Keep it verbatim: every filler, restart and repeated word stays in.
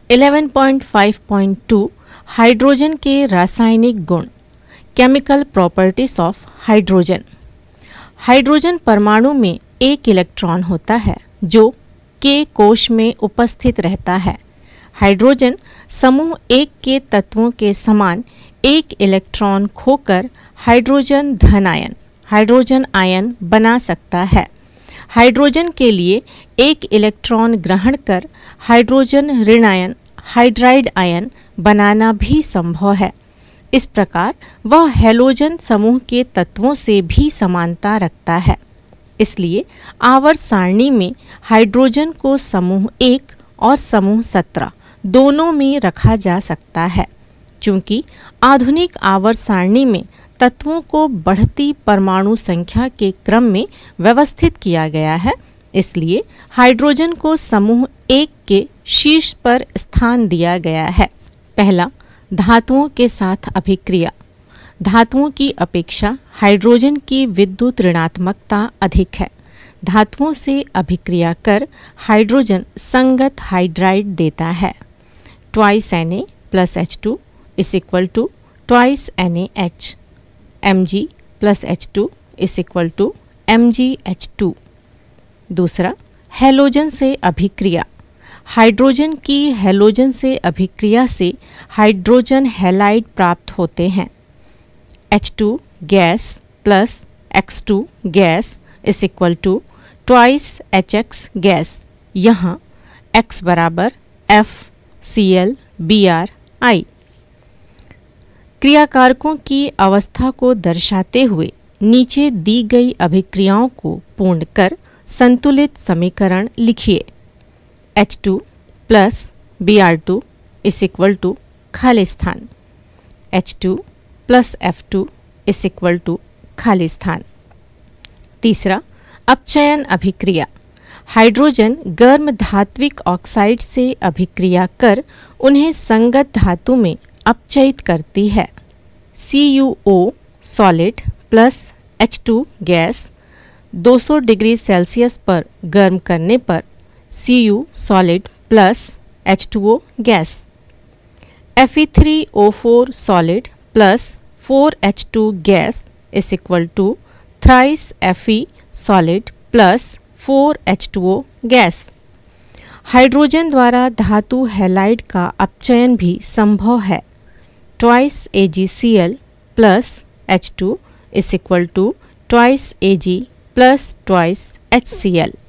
Eleven point five point two hydrogen के रासायनिक गुण, chemical properties of hydrogen. Hydrogen परमाणु में एक इलेक्ट्रॉन होता है जो के कोश में उपस्थित रहता है। हाइड्रोजन समूह एक के तत्वों के समान एक इलेक्ट्रॉन खोकर हाइड्रोजन धन आयन हाइड्रोजन आयन बना सकता है। हाइड्रोजन के लिए एक इलेक्ट्रॉन ग्रहण कर हाइड्रोजन ऋण आयन हाइड्राइड आयन बनाना भी संभव है। इस प्रकार वह हैलोजन समूह के तत्वों से भी समानता रखता है। इसलिए आवर्त सारणी में हाइड्रोजन को समूह एक और समूह सत्रह दोनों में रखा जा सकता है। चूंकि आधुनिक आवर्त सारणी में तत्वों को बढ़ती परमाणु संख्या के क्रम में व्यवस्थित किया गया है, इसलिए हाइड्रोजन को समूह एक के शीर्ष पर स्थान दिया गया है। पहला, धातुओं के साथ अभिक्रिया। धातुओं की अपेक्षा हाइड्रोजन की विद्युत ऋणात्मकता अधिक है। धातुओं से अभिक्रिया कर हाइड्रोजन संगत हाइड्राइड देता है। Twice N A plus H two is equal to twice N A H. M G plus H two is equal to M G H two. दूसरा, हैलोजन से अभिक्रिया। हाइड्रोजन की हैलोजन से अभिक्रिया से हाइड्रोजन हैलाइड प्राप्त होते हैं। H two gas plus X two gas is equal to twice H X gas. यहाँ X बराबर F C L B R I. क्रियाकारकों की अवस्था को दर्शाते हुए नीचे दी गई अभिक्रियाओं को पूर्ण कर संतुलित समीकरण लिखिए। H two plus B R two is equal to खाली स्थान। H two plus F two is equal to खाली स्थान। तीसरा, अपचयन अभिक्रिया। हाइड्रोजन गर्म धात्विक ऑक्साइड से अभिक्रिया कर उन्हें संगत धातु में अपचयित करती है। C U O solid plus H two gas दो सौ डिग्री सेल्सियस पर गर्म करने पर C U solid plus H two O gas. F E three O four solid plus four H two gas is equal to thrice F E solid plus four H two O gas. हाइड्रोजन द्वारा धातु halide का अपचयन भी संभव है। Twice A G C L plus H two is equal to twice A G plus twice H C L.